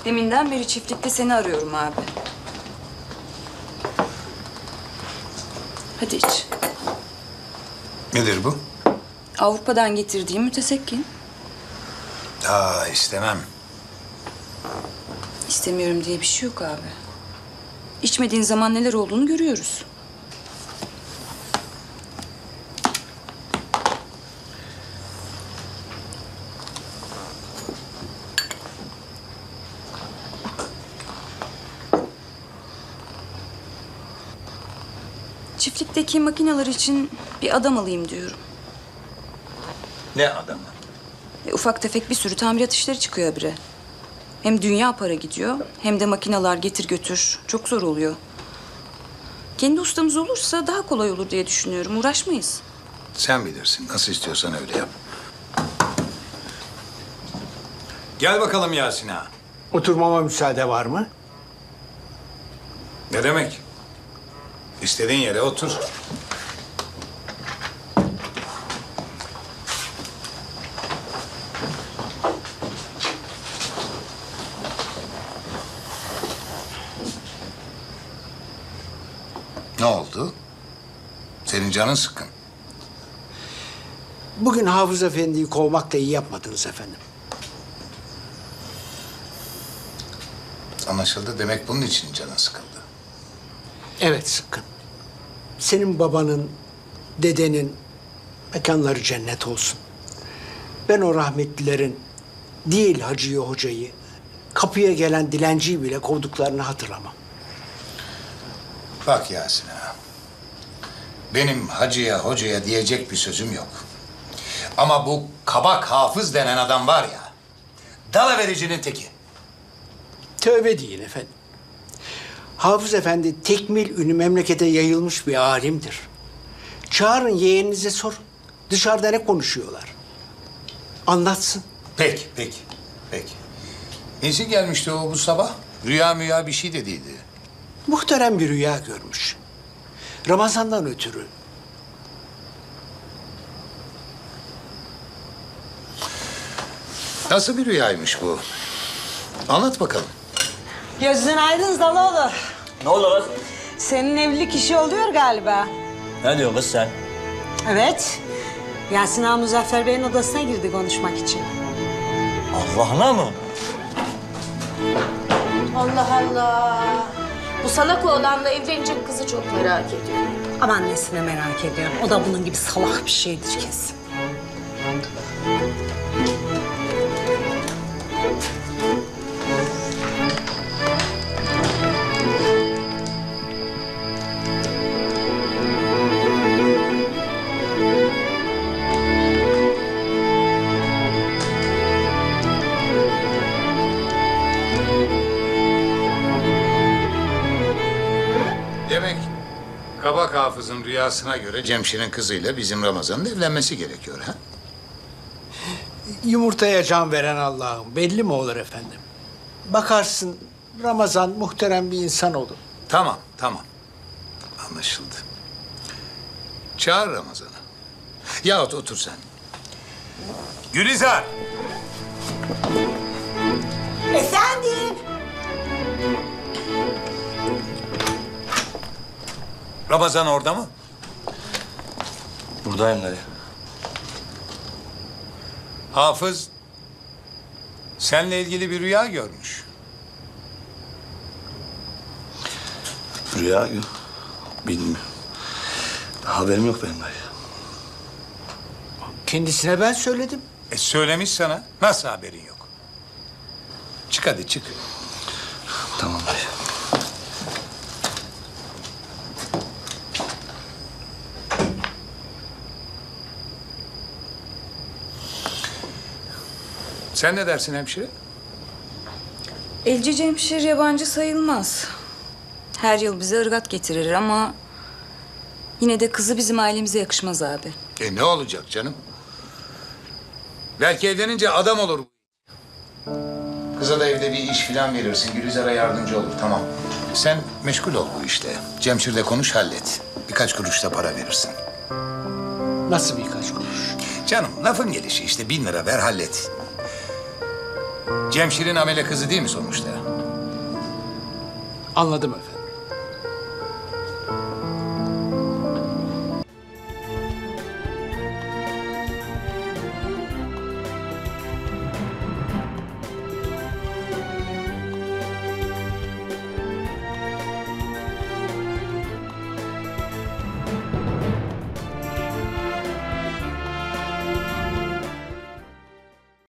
Deminden beri çiftlikte seni arıyorum abi. Hadi iç. Nedir bu? Avrupa'dan getirdiğim mütesekkin. İstemem. İstemiyorum diye bir şey yok abi. İçmediğin zaman neler olduğunu görüyoruz. Çiftlikteki makineler için bir adam alayım diyorum. Ne adamı? Ufak tefek bir sürü tamirat işleri çıkıyor habire. Hem dünya para gidiyor hem de makineler getir götür. Çok zor oluyor. Kendi ustamız olursa daha kolay olur diye düşünüyorum. Uğraşmayız. Sen bilirsin. Nasıl istiyorsan öyle yap. Gel bakalım Yasin ağa. Oturmama müsaade var mı? Ne demek? İstediğin yere otur. Ne oldu? Senin canın sıkkın. Bugün Hafız Efendi'yi kovmakla iyi yapmadınız efendim. Anlaşıldı. Demek bunun için canın sıkıldı. Evet sıkkın. Senin babanın, dedenin mekanları cennet olsun. Ben o rahmetlilerin değil hacıyı hocayı, kapıya gelen dilenciyi bile kovduklarını hatırlamam. Bak Yasin ağa. Benim hacıya hocaya diyecek bir sözüm yok. Ama bu kabak hafız denen adam var ya, dalavericinin teki. Tövbe deyin efendim. Hafız Efendi tekmil ünü memlekete yayılmış bir alimdir. Çağırın yeğeninize sorun. Dışarıda ne konuşuyorlar? Anlatsın. Peki. Nesi gelmişti o bu sabah? Rüya müya bir şey dediydi. Muhterem bir rüya görmüş. Ramazan'dan ötürü. Nasıl bir rüyaymış bu? Anlat bakalım. Gözün aydın Zaloğlu. Ne oldu kız? Senin evlilik işi oluyor galiba. Ne diyorsun kız sen? Evet. Yasin Ağa Muzaffer Bey'in odasına girdi konuşmak için. Allah'ına mı? Allah Allah. Bu salak oğlanla evlenecek kızı çok merak ediyorum. Ama annesine merak ediyorum. O da bunun gibi salak bir şeydir kesin. Demek kabak hafızın rüyasına göre Cemşir'in kızıyla bizim Ramazan'ın evlenmesi gerekiyor ha? Yumurtaya can veren Allah'ım belli mi olur efendim? Bakarsın Ramazan muhterem bir insan olur. Tamam. Anlaşıldı. Çağır Ramazan'ı. Yahut otur sen. Gülizar! Efendim? Ramazan orada mı? Buradayım dayı. Hafız seninle ilgili bir rüya görmüş. Rüya yok. Bilmiyorum. Haberim yok benim dayı. Kendisine ben söyledim. Söylemiş sana. Nasıl haberin yok? Çık hadi çık. Tamam dayı. Sen ne dersin hemşire? Elci Cemşir yabancı sayılmaz. Her yıl bize ırgat getirir ama... yine de kızı bizim ailemize yakışmaz abi. Ne olacak canım? Belki evlenince adam olur. Kıza da evde bir iş falan verirsin. Gülizar'a yardımcı olur. Tamam. Sen meşgul ol bu işte. Cemşir'le konuş hallet. Birkaç kuruş da para verirsin. Nasıl birkaç kuruş? Canım lafın gelişi işte 1000 lira ver hallet. Cemşir'in amele kızı değil mi sonuçta? Anladım efendim.